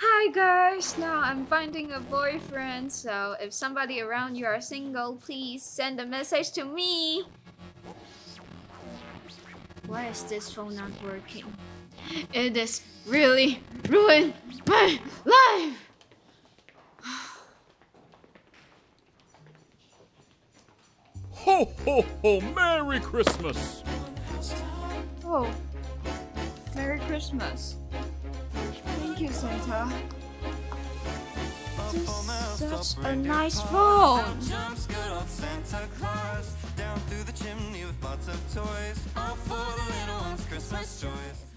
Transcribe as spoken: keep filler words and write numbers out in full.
Hi guys, now I'm finding a boyfriend, so if somebody around you are single, please send a message to me. Why is this phone not working? It is really ruined my life! Ho, ho, ho! Merry Christmas! Oh, Merry Christmas. Thank you, Santa. This is such a nice phone. Down through the chimney with lots of toys, all for the little ones' Christmas joys.